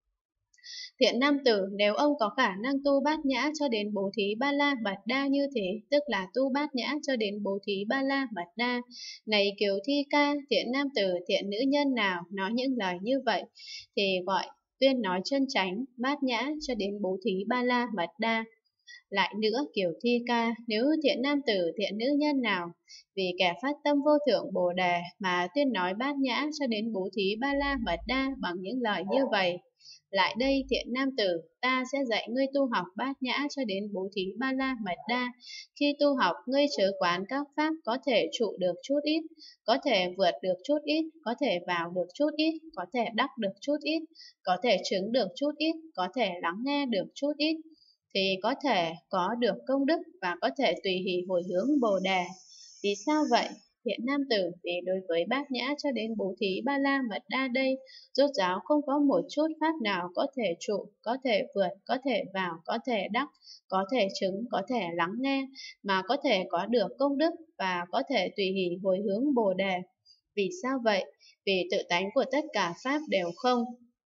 Thiện nam tử, nếu ông có khả năng tu bát nhã cho đến bố thí ba la mật đa như thế, tức là tu bát nhã cho đến bố thí ba la mật đa. Này Kiều Thi Ca, thiện nam tử, thiện nữ nhân nào nói những lời như vậy, thì gọi tuyên nói chân chánh bát nhã cho đến bố thí ba la mật đa. Lại nữa Kiều Thi Ca, nếu thiện nam tử, thiện nữ nhân nào vì kẻ phát tâm vô thượng Bồ Đề mà tuyên nói bát nhã cho đến bố thí ba la mật đa bằng những lời như vậy: Lại đây thiện nam tử, ta sẽ dạy ngươi tu học bát nhã cho đến bố thí ba la mật đa. Khi tu học, ngươi chớ quán các pháp có thể trụ được chút ít, có thể vượt được chút ít, có thể vào được chút ít, có thể đắc được chút ít, có thể chứng được chút ít, có thể lắng nghe được chút ít, thì có thể có được công đức và có thể tùy hỷ hồi hướng Bồ Đề. Vì sao vậy? Thiện nam tử, vì đối với bát nhã cho đến bố thí ba la mật đa đây, rốt ráo không có một chút pháp nào có thể trụ, có thể vượt, có thể vào, có thể đắc, có thể chứng, có thể lắng nghe, mà có thể có được công đức và có thể tùy hỷ hồi hướng Bồ Đề. Vì sao vậy? Vì tự tánh của tất cả pháp đều không.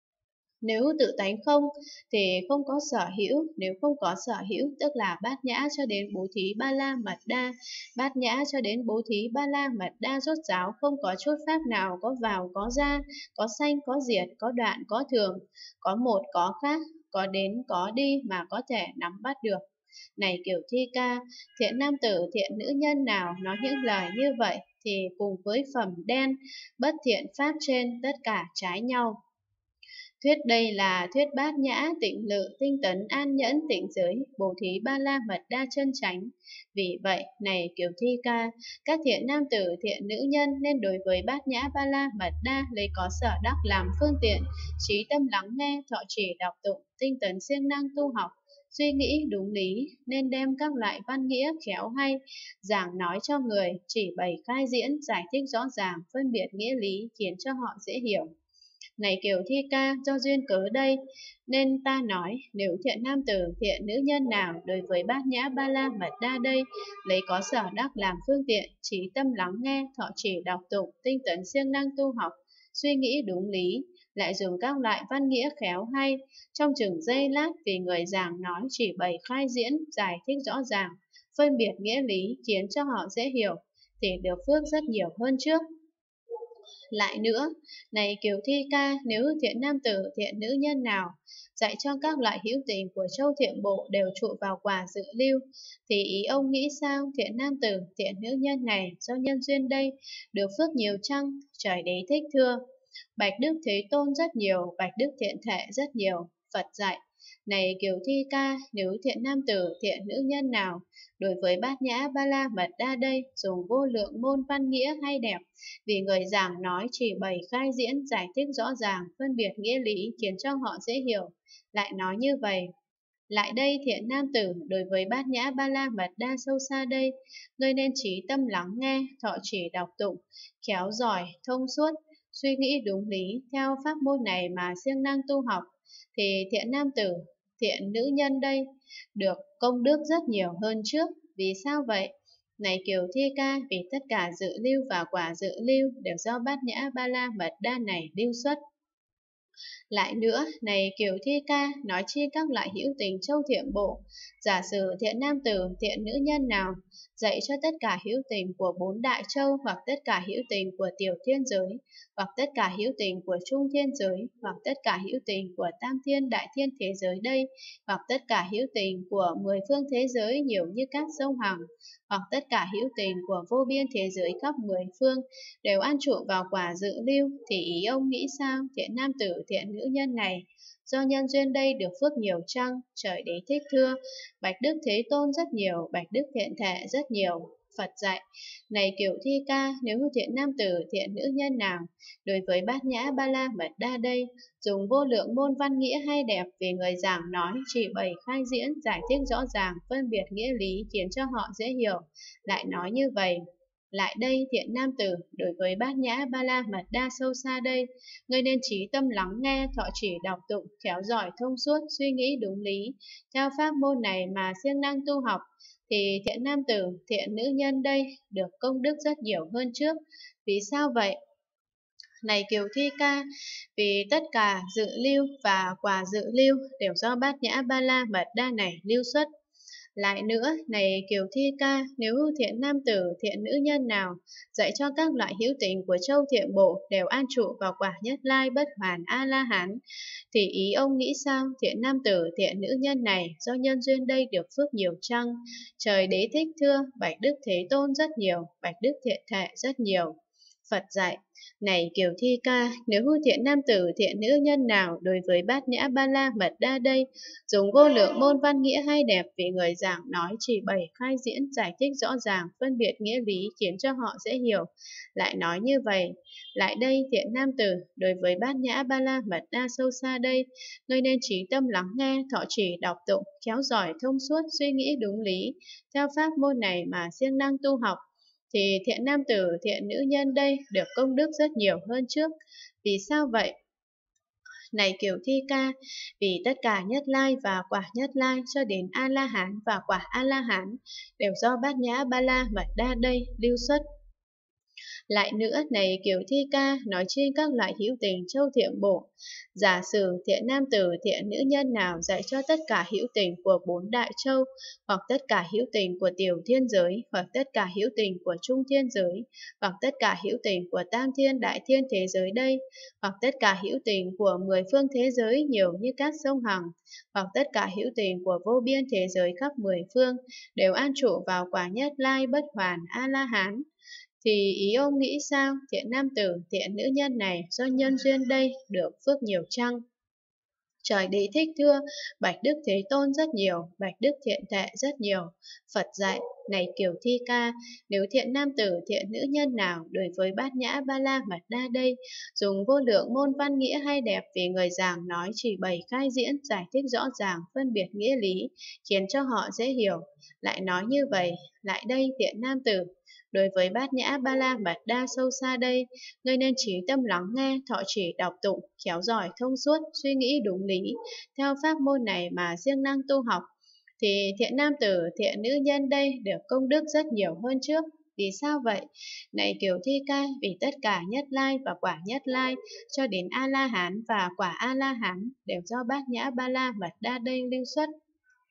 Nếu tự tánh không thì không có sở hữu, nếu không có sở hữu tức là bát nhã cho đến bố thí ba la mật đa. Bát nhã cho đến bố thí ba la mật đa rốt ráo không có chút pháp nào có vào có ra, có sanh có diệt, có đoạn có thường, có một có khác, có đến có đi mà có thể nắm bắt được. Này Kiều Thi Ca, thiện nam tử, thiện nữ nhân nào nói những lời như vậy thì cùng với phẩm đen, bất thiện pháp trên tất cả trái nhau. Thuyết đây là thuyết bát nhã, tịnh lự, tinh tấn, an nhẫn, tịnh giới, bố thí ba la mật đa chân chánh. Vì vậy, này Kiều Thi Ca, các thiện nam tử, thiện nữ nhân nên đối với bát nhã ba la mật đa lấy có sở đắc làm phương tiện, trí tâm lắng nghe, thọ trì đọc tụng, tinh tấn siêng năng tu học, suy nghĩ đúng lý, nên đem các loại văn nghĩa khéo hay, giảng nói cho người, chỉ bày khai diễn, giải thích rõ ràng, phân biệt nghĩa lý, khiến cho họ dễ hiểu. Này Kiều Thi Ca, do duyên cớ đây, nên ta nói, nếu thiện nam tử, thiện nữ nhân nào đối với bát nhã ba la mật đa đây, lấy có sở đắc làm phương tiện, trí tâm lắng nghe, thọ trì đọc tụng, tinh tấn siêng năng tu học, suy nghĩ đúng lý, lại dùng các loại văn nghĩa khéo hay, trong chừng giây lát vì người giảng nói chỉ bày khai diễn, giải thích rõ ràng, phân biệt nghĩa lý, khiến cho họ dễ hiểu, thì được phước rất nhiều hơn trước. Lại nữa, này Kiều Thi Ca, nếu thiện nam tử, thiện nữ nhân nào dạy cho các loại hữu tình của châu thiện bộ đều trụ vào quả dự lưu, thì ý ông nghĩ sao? Thiện nam tử, thiện nữ nhân này do nhân duyên đây được phước nhiều chăng? Trời đế thích thưa: Bạch Đức Thế Tôn rất nhiều, Bạch Đức Thiện Thệ rất nhiều. Phật dạy: Này Kiều Thi Ca, nếu thiện nam tử, thiện nữ nhân nào đối với Bát Nhã Ba La Mật Đa đây dùng vô lượng môn văn nghĩa hay đẹp, vì người giảng nói chỉ bày khai diễn, giải thích rõ ràng, phân biệt nghĩa lý khiến cho họ dễ hiểu, lại nói như vậy: Lại đây thiện nam tử, đối với Bát Nhã Ba La Mật Đa sâu xa đây, ngươi nên trí tâm lắng nghe, thọ chỉ đọc tụng, khéo giỏi, thông suốt, suy nghĩ đúng lý, theo pháp môn này mà siêng năng tu học, thì thiện nam tử, thiện nữ nhân đây được công đức rất nhiều hơn trước. Vì sao vậy? Này Kiều Thi Ca, vì tất cả dự lưu và quả dự lưu đều do Bát Nhã Ba La Mật Đa này lưu xuất. Lại nữa, này Kiều Thi Ca, nói chi các loại hữu tình châu thiện bộ, giả sử thiện nam tử, thiện nữ nhân nào dạy cho tất cả hữu tình của bốn đại châu, hoặc tất cả hữu tình của tiểu thiên giới, hoặc tất cả hữu tình của trung thiên giới, hoặc tất cả hữu tình của tam thiên đại thiên thế giới đây, hoặc tất cả hữu tình của mười phương thế giới nhiều như các sông hằng, hoặc tất cả hữu tình của vô biên thế giới khắp mười phương đều an trụ vào quả dự lưu, thì ý ông nghĩ sao? Thiện nam tử, thiện nữ nhân này do nhân duyên đây được phước nhiều chăng? Trời đế thích thưa: Bạch Đức Thế Tôn rất nhiều, Bạch Đức Thiện Thệ rất nhiều. Phật dạy: Này Kiều Thi Ca, nếu thiện nam tử, thiện nữ nhân nào đối với Bát Nhã Ba La Mật Đa đây dùng vô lượng môn văn nghĩa hay đẹp, vì người giảng nói chỉ bày khai diễn, giải thích rõ ràng, phân biệt nghĩa lý khiến cho họ dễ hiểu, lại nói như vậy: Lại đây thiện nam tử, đối với Bát Nhã Ba La Mật Đa sâu xa đây, ngươi nên trí tâm lắng nghe, thọ chỉ đọc tụng, khéo giỏi thông suốt, suy nghĩ đúng lý, theo pháp môn này mà siêng năng tu học, thì thiện nam tử, thiện nữ nhân đây được công đức rất nhiều hơn trước. Vì sao vậy? Này Kiều Thi Ca, vì tất cả dự lưu và quả dự lưu đều do Bát Nhã Ba La Mật Đa này lưu xuất. Lại nữa, này Kiều Thi Ca, nếu thiện nam tử, thiện nữ nhân nào dạy cho các loại hữu tình của châu thiện bộ đều an trụ vào quả Nhất Lai Bất Hoàn A La Hán, thì ý ông nghĩ sao? Thiện nam tử, thiện nữ nhân này do nhân duyên đây được phước nhiều chăng? Trời đế thích thưa: Bạch Đức Thế Tôn rất nhiều, Bạch Đức Thiện Thệ rất nhiều. Phật dạy: Này Kiều Thi Ca, nếu hư thiện nam tử, thiện nữ nhân nào đối với Bát Nhã Ba La Mật Đa đây dùng vô lượng môn văn nghĩa hay đẹp, vì người giảng nói chỉ bày khai diễn, giải thích rõ ràng, phân biệt nghĩa lý khiến cho họ dễ hiểu, lại nói như vậy: Lại đây thiện nam tử, đối với Bát Nhã Ba La Mật Đa sâu xa đây, ngươi nên trí tâm lắng nghe, thọ chỉ đọc tụng, khéo giỏi thông suốt, suy nghĩ đúng lý, theo pháp môn này mà siêng năng tu học, thì thiện nam tử, thiện nữ nhân đây được công đức rất nhiều hơn trước. Vì sao vậy? Này Kiều Thi Ca, vì tất cả Nhất Lai và quả Nhất Lai cho đến A La Hán và quả A La Hán đều do Bát Nhã Ba La Mật Đa đây lưu xuất. Lại nữa, này Kiều Thi Ca, nói trên các loại hữu tình châu thiện bộ, giả sử thiện nam tử, thiện nữ nhân nào dạy cho tất cả hữu tình của bốn đại châu, hoặc tất cả hữu tình của tiểu thiên giới, hoặc tất cả hữu tình của trung thiên giới, hoặc tất cả hữu tình của tam thiên đại thiên thế giới đây, hoặc tất cả hữu tình của mười phương thế giới nhiều như các sông hằng, hoặc tất cả hữu tình của vô biên thế giới khắp mười phương đều an trụ vào quả Nhất Lai Bất Hoàn A La Hán, thì ý ông nghĩ sao? Thiện nam tử, thiện nữ nhân này do nhân duyên đây được phước nhiều chăng? Trời đế thích thưa: Bạch Đức Thế Tôn rất nhiều, Bạch Đức Thiện Thệ rất nhiều. Phật dạy: Này Kiều Thi Ca, nếu thiện nam tử, thiện nữ nhân nào đối với Bát Nhã Ba La Mật Đa đây dùng vô lượng môn văn nghĩa hay đẹp, vì người giảng nói chỉ bày khai diễn, giải thích rõ ràng, phân biệt nghĩa lý khiến cho họ dễ hiểu, lại nói như vậy: Lại đây thiện nam tử, đối với Bát Nhã Ba La Mật Đa sâu xa đây, ngươi nên trí tâm lắng nghe, thọ chỉ đọc tụng, khéo giỏi thông suốt, suy nghĩ đúng lý, theo pháp môn này mà siêng năng tu học, thì thiện nam tử, thiện nữ nhân đây được công đức rất nhiều hơn trước. Vì sao vậy? Này Kiều Thi Ca, vì tất cả Nhất Lai và quả Nhất Lai cho đến A La Hán và quả A La Hán đều do Bát Nhã Ba La Mật Đa đây lưu xuất.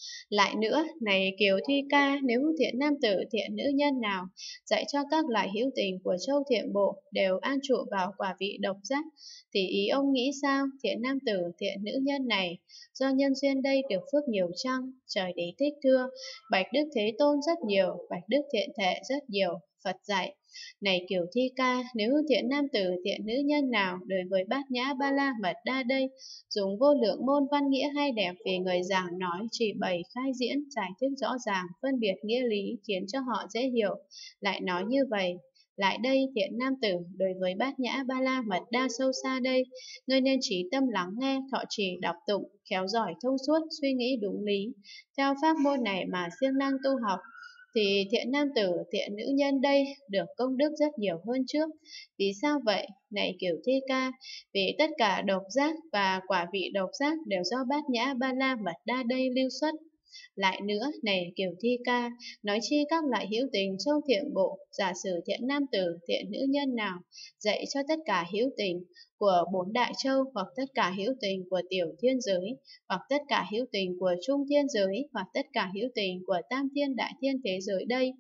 Lại nữa, này Kiều Thi Ca, nếu thiện nam tử thiện nữ nhân nào dạy cho các loại hữu tình của châu thiện bộ đều an trụ vào quả vị độc giác, thì ý ông nghĩ sao? Thiện nam tử thiện nữ nhân này do nhân duyên đây được phước nhiều chăng? Trời đế thích thưa, Bạch Đức Thế Tôn rất nhiều, Bạch Đức Thiện Thệ rất nhiều. Phật dạy, này Kiều Thi Ca, nếu thiện nam tử thiện nữ nhân nào đối với bát nhã ba la mật đa đây dùng vô lượng môn văn nghĩa hay đẹp vì người giảng nói, chỉ bày khai diễn, giải thích rõ ràng, phân biệt nghĩa lý khiến cho họ dễ hiểu, lại nói như vậy. Lại đây thiện nam tử đối với bát nhã ba la mật đa sâu xa đây, ngươi nên trí tâm lắng nghe, thọ trì đọc tụng, khéo giỏi thông suốt, suy nghĩ đúng lý, theo pháp môn này mà siêng năng tu học, thì thiện nam tử, thiện nữ nhân đây được công đức rất nhiều hơn trước. Vì sao vậy? Này Kiều Thi Ca, vì tất cả độc giác và quả vị độc giác đều do bát nhã ba la mật đa đây lưu xuất. Lại nữa, này Kiều Thi Ca, nói chi các loại hữu tình châu thiện bộ, giả sử thiện nam tử, thiện nữ nhân nào dạy cho tất cả hữu tình của bốn đại châu, hoặc tất cả hữu tình của tiểu thiên giới, hoặc tất cả hữu tình của trung thiên giới, hoặc tất cả hữu tình của tam thiên đại thiên thế giới đây,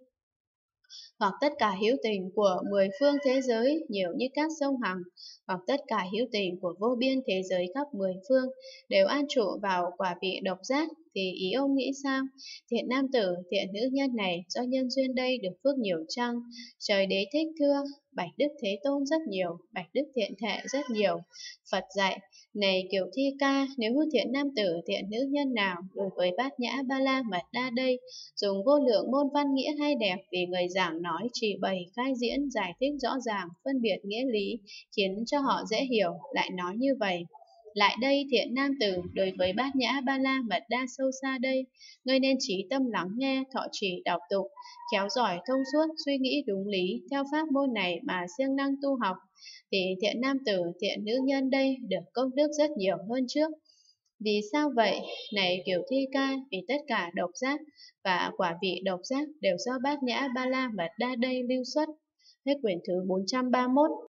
hoặc tất cả hữu tình của mười phương thế giới nhiều như các sông Hằng, hoặc tất cả hữu tình của vô biên thế giới khắp mười phương đều an trụ vào quả vị độc giác, thì ý ông nghĩ sao? Thiện nam tử, thiện nữ nhân này do nhân duyên đây được phước nhiều chăng? Trời đế thích thưa, Bạch Đức Thế Tôn rất nhiều, Bạch Đức Thiện Thệ rất nhiều. Phật dạy, này Kiều Thi Ca, nếu thiện nam tử, thiện nữ nhân nào đối với bát nhã ba la mật đa đây dùng vô lượng môn văn nghĩa hay đẹp vì người giảng nói, chỉ bày khai diễn, giải thích rõ ràng, phân biệt nghĩa lý khiến cho họ dễ hiểu, lại nói như vậy. Lại đây thiện nam tử đối với bát nhã ba la mật đa sâu xa đây, ngươi nên trí tâm lắng nghe, thọ trì đọc tụng, khéo giỏi thông suốt, suy nghĩ đúng lý, theo pháp môn này mà siêng năng tu học, thì thiện nam tử, thiện nữ nhân đây được công đức rất nhiều hơn trước. Vì sao vậy? Này Kiều Thi Ca, vì tất cả độc giác và quả vị độc giác đều do bát nhã ba la mật đa đây lưu xuất. Hết quyển thứ bốn trăm ba mươi mốt.